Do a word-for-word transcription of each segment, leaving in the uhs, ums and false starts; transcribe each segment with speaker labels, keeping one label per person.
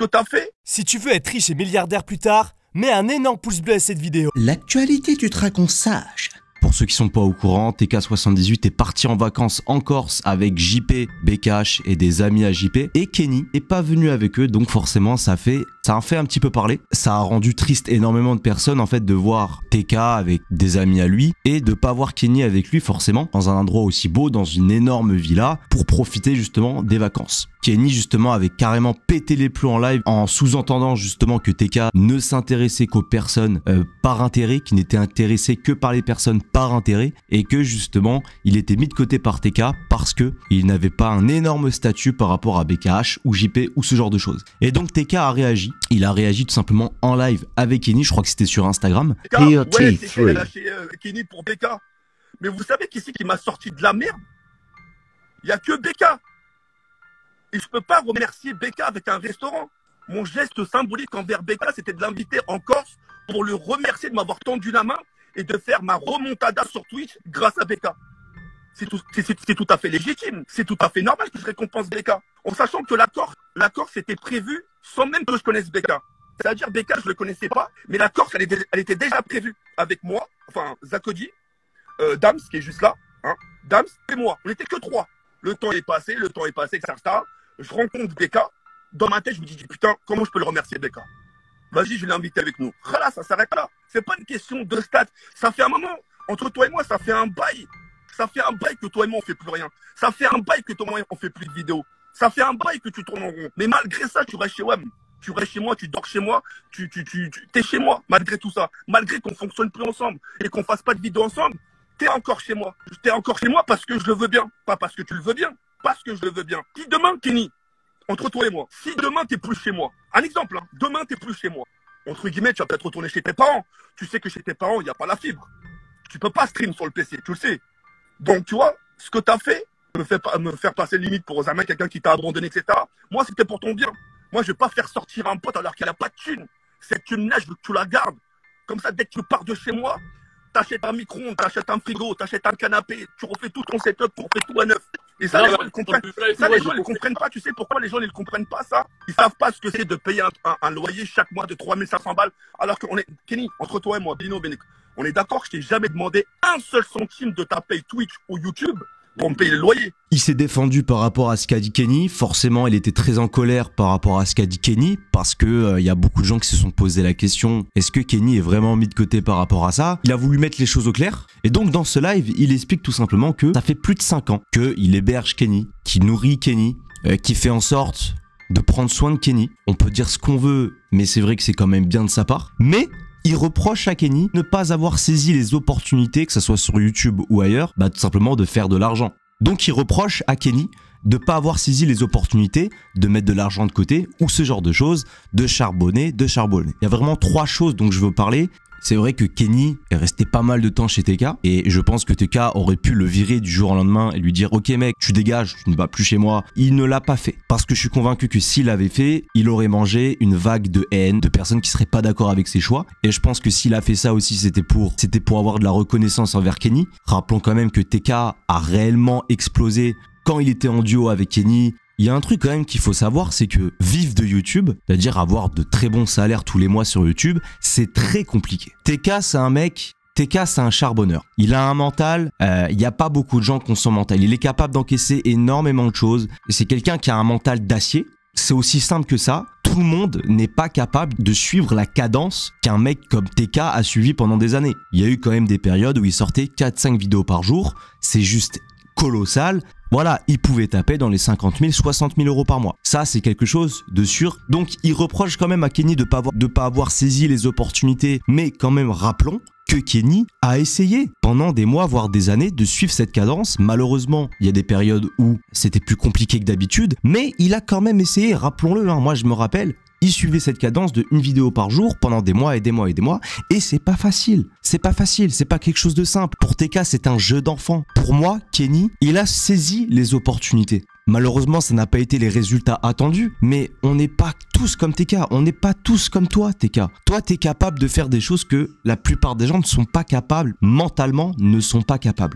Speaker 1: que t'as fait.
Speaker 2: Si tu veux être riche et milliardaire plus tard, mets un énorme pouce bleu à cette vidéo.
Speaker 3: L'actualité du dragon sage. Pour ceux qui sont pas au courant, T K soixante-dix-huit est parti en vacances en Corse avec J P, B K H et des amis à J P. Et Kenny est pas venu avec eux, donc forcément ça fait, ça a fait un petit peu parler. Ça a rendu triste énormément de personnes en fait de voir T K avec des amis à lui et de pas voir Kenny avec lui forcément dans un endroit aussi beau, dans une énorme villa pour profiter justement des vacances. Kenny justement avait carrément pété les plombs en live en sous-entendant justement que T K ne s'intéressait qu'aux personnes euh, par intérêt, qui n'était intéressé que par les personnes par intérêt et que justement il était mis de côté par T K parce que il n'avait pas un énorme statut par rapport à B K H ou J P ou ce genre de choses. Et donc T K a réagi, il a réagi tout simplement en live avec Kenny, je crois que c'était sur Instagram.
Speaker 1: B K, ouais, T K a lâché euh, Kenny pour B K. Mais vous savez qui c'est qui m'a sorti de la merde? Il y a que B K. Et je peux pas remercier B K avec un restaurant. Mon geste symbolique envers B K, c'était de l'inviter en Corse pour le remercier de m'avoir tendu la main et de faire ma remontada sur Twitch grâce à B K. C'est tout, c'est tout à fait légitime. C'est tout à fait normal que je récompense B K. En sachant que la Corse, la Corse était prévue sans même que je connaisse B K. C'est-à-dire B K, je le connaissais pas, mais la Corse, elle, était, elle était déjà prévue avec moi, enfin Zakodi, euh, Dams qui est juste là, hein, Dams et moi. On n'était que trois. Le temps est passé, le temps est passé, et cetera. Je rencontre B K. Dans ma tête, je me dis, putain, comment je peux le remercier, B K? Vas-y, je l'ai invité avec nous. Voilà, ça s'arrête là. C'est pas une question de stats. Ça fait un moment, entre toi et moi, ça fait un bail. Ça fait un bail que toi et moi, on fait plus rien. Ça fait un bail que toi et moi, on fait plus de vidéos. Ça fait un bail que tu tournes en rond. Mais malgré ça, tu restes chez W A M. Tu restes chez moi, tu dors chez moi, tu, tu, tu, tu t'es chez moi, malgré tout ça. Malgré qu'on fonctionne plus ensemble et qu'on fasse pas de vidéos ensemble, t'es encore chez moi. T'es encore chez moi parce que je le veux bien. Pas parce que tu le veux bien. Parce que je le veux bien. Si demain, Kenny, entre toi et moi, si demain t'es plus chez moi, un exemple, hein, demain t'es plus chez moi, entre guillemets, tu vas peut-être retourner chez tes parents. Tu sais que chez tes parents, il n'y a pas la fibre. Tu peux pas stream sur le P C, tu le sais. Donc, tu vois, ce que t'as fait, me, fait pas, me faire passer limite pour un mec, quelqu'un qui t'a abandonné, et cetera. Moi, c'était pour ton bien. Moi, je vais pas faire sortir un pote alors qu'il a pas de thune. Cette thune-là, je veux que tu la gardes. Comme ça, dès que tu pars de chez moi, t'achètes un micro-ondes, t'achètes un frigo, t'achètes un canapé, tu refais tout ton setup, tu refais tout à neuf. Et ça, non, les gens, ils comprennent. Ça, les gens, ils comprennent pas. Tu sais pourquoi les gens, ils ne comprennent pas ça? Ils savent pas ce que c'est de payer un, un, un loyer chaque mois de trois mille cinq cents balles. Alors qu'on est, Kenny, entre toi et moi, Bino, Bénic, on est d'accord que je t'ai jamais demandé un seul centime de ta paye Twitch ou YouTube pour me payer le loyer.
Speaker 3: Il s'est défendu par rapport à ce qu'a dit Kenny. Forcément, il était très en colère par rapport à ce qu'a dit Kenny parce que euh, il y a beaucoup de gens qui se sont posé la question, est-ce que Kenny est vraiment mis de côté par rapport à ça? Il a voulu mettre les choses au clair. Et donc, dans ce live, il explique tout simplement que ça fait plus de cinq ans qu'il héberge Kenny, qui nourrit Kenny, euh, qui fait en sorte de prendre soin de Kenny. On peut dire ce qu'on veut, mais c'est vrai que c'est quand même bien de sa part. Mais il reproche à Kenny de ne pas avoir saisi les opportunités, que ce soit sur YouTube ou ailleurs, bah tout simplement de faire de l'argent. Donc il reproche à Kenny de ne pas avoir saisi les opportunités, de mettre de l'argent de côté ou ce genre de choses, de charbonner, de charbonner. Il y a vraiment trois choses dont je veux parler. C'est vrai que Kenny est resté pas mal de temps chez T K et je pense que T K aurait pu le virer du jour au lendemain et lui dire « Ok mec, tu dégages, tu ne vas plus chez moi ». Il ne l'a pas fait parce que je suis convaincu que s'il l'avait fait, il aurait mangé une vague de haine, de personnes qui seraient pas d'accord avec ses choix. Et je pense que s'il a fait ça aussi, c'était pour, c'était pour avoir de la reconnaissance envers Kenny. Rappelons quand même que T K a réellement explosé quand il était en duo avec Kenny. Il y a un truc quand même qu'il faut savoir, c'est que vivre de YouTube, c'est-à-dire avoir de très bons salaires tous les mois sur YouTube, c'est très compliqué. T K, c'est un mec, T K, c'est un charbonneur. Il a un mental, euh, il n'y a pas beaucoup de gens qui ont son mental. Il est capable d'encaisser énormément de choses. C'est quelqu'un qui a un mental d'acier. C'est aussi simple que ça. Tout le monde n'est pas capable de suivre la cadence qu'un mec comme T K a suivi pendant des années. Il y a eu quand même des périodes où il sortait quatre cinq vidéos par jour. C'est juste colossal. Voilà, il pouvait taper dans les cinquante mille, soixante mille euros par mois. Ça, c'est quelque chose de sûr. Donc, il reproche quand même à Kenny de ne pas avoir, de pas avoir saisi les opportunités. Mais quand même, rappelons que Kenny a essayé pendant des mois, voire des années, de suivre cette cadence. Malheureusement, il y a des périodes où c'était plus compliqué que d'habitude. Mais il a quand même essayé, rappelons-le. Hein, moi, je me rappelle, il suivait cette cadence de une vidéo par jour pendant des mois et des mois et des mois. Et c'est pas facile. C'est pas facile. C'est pas quelque chose de simple. Pour T K, c'est un jeu d'enfant. Pour moi, Kenny, il a saisi les opportunités. Malheureusement, ça n'a pas été les résultats attendus, mais on n'est pas tous comme T K, on n'est pas tous comme toi, T K. Toi, tu es capable de faire des choses que la plupart des gens ne sont pas capables, mentalement, ne sont pas capables.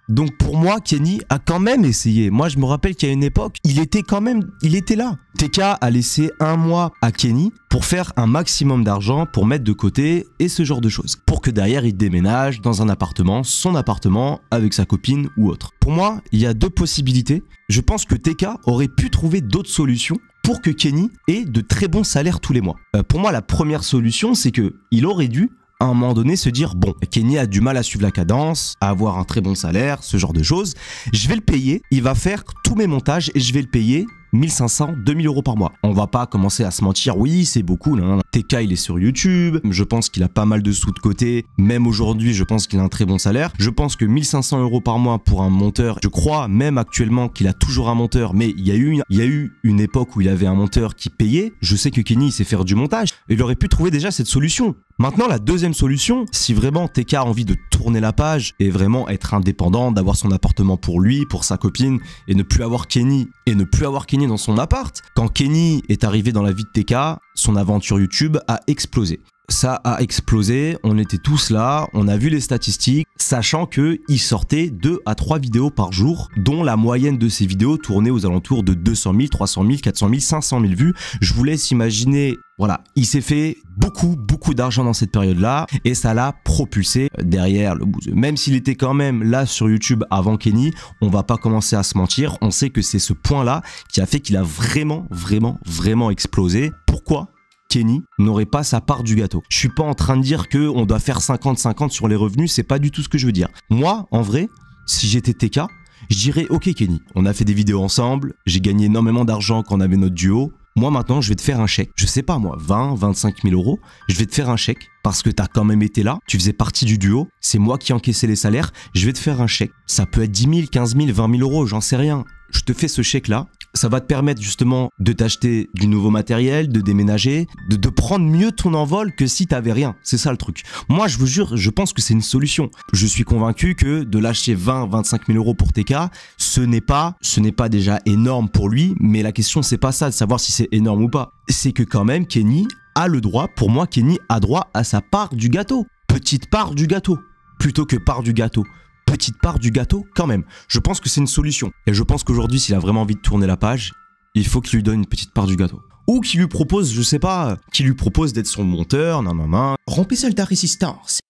Speaker 3: Donc pour moi, Kenny a quand même essayé. Moi, je me rappelle qu'à une époque, il était quand même, il était là. T K a laissé un mois à Kenny pour faire un maximum d'argent, pour mettre de côté et ce genre de choses. Pour que derrière, il déménage dans un appartement, son appartement, avec sa copine ou autre. Pour moi, il y a deux possibilités. Je pense que T K aurait pu trouver d'autres solutions pour que Kenny ait de très bons salaires tous les mois. Euh, pour moi, la première solution, c'est que il aurait dû à un moment donné se dire bon, Kenny a du mal à suivre la cadence, à avoir un très bon salaire, ce genre de choses. Je vais le payer, il va faire tous mes montages et je vais le payer mille cinq cents, deux mille euros par mois. On va pas commencer à se mentir, oui c'est beaucoup, non, non. T K il est sur YouTube, je pense qu'il a pas mal de sous de côté, même aujourd'hui je pense qu'il a un très bon salaire. Je pense que mille cinq cents euros par mois pour un monteur, je crois même actuellement qu'il a toujours un monteur, mais il y a eu, il y a eu une époque où il avait un monteur qui payait. Je sais que Kenny il sait faire du montage, il aurait pu trouver déjà cette solution. Maintenant la deuxième solution, si vraiment T K a envie de tourner la page et vraiment être indépendant, d'avoir son appartement pour lui, pour sa copine et ne plus avoir Kenny et ne plus avoir Kenny dans son appart, quand Kenny est arrivé dans la vie de T K, son aventure YouTube a explosé. Ça a explosé, on était tous là, on a vu les statistiques, sachant que il sortait deux à trois vidéos par jour, dont la moyenne de ces vidéos tournait aux alentours de deux cent mille, trois cent mille, quatre cent mille, cinq cent mille vues. Je vous laisse imaginer, voilà, il s'est fait beaucoup, beaucoup d'argent dans cette période-là, et ça l'a propulsé derrière le bouseux. Même s'il était quand même là sur YouTube avant Kenny, on va pas commencer à se mentir, on sait que c'est ce point-là qui a fait qu'il a vraiment, vraiment, vraiment explosé. Pourquoi Kenny n'aurait pas sa part du gâteau? Je suis pas en train de dire que on doit faire cinquante cinquante sur les revenus, c'est pas du tout ce que je veux dire. Moi, en vrai, si j'étais T K, je dirais ok Kenny, on a fait des vidéos ensemble, j'ai gagné énormément d'argent quand on avait notre duo. Moi maintenant, je vais te faire un chèque. Je sais pas moi, vingt, vingt-cinq mille euros. Je vais te faire un chèque parce que t'as quand même été là. Tu faisais partie du duo. C'est moi qui encaissais les salaires. Je vais te faire un chèque. Ça peut être dix mille, quinze mille, vingt mille euros, j'en sais rien. Je te fais ce chèque-là. Ça va te permettre justement de t'acheter du nouveau matériel, de déménager, de, de prendre mieux ton envol que si t'avais rien. C'est ça le truc. Moi, je vous jure, je pense que c'est une solution. Je suis convaincu que de lâcher vingt, vingt-cinq mille euros pour T K, ce n'est pas, ce n'est pas déjà énorme pour lui, mais la question, c'est pas ça de savoir si c'est énorme ou pas. C'est que quand même, Kenny a le droit, pour moi, Kenny a droit à sa part du gâteau. Petite part du gâteau, plutôt que part du gâteau. Petite part du gâteau quand même. Je pense que c'est une solution. Et je pense qu'aujourd'hui, s'il a vraiment envie de tourner la page, il faut qu'il lui donne une petite part du gâteau. Ou qu'il lui propose, je sais pas, qu'il lui propose d'être son monteur, non, non, non. Rompez soldat résistance.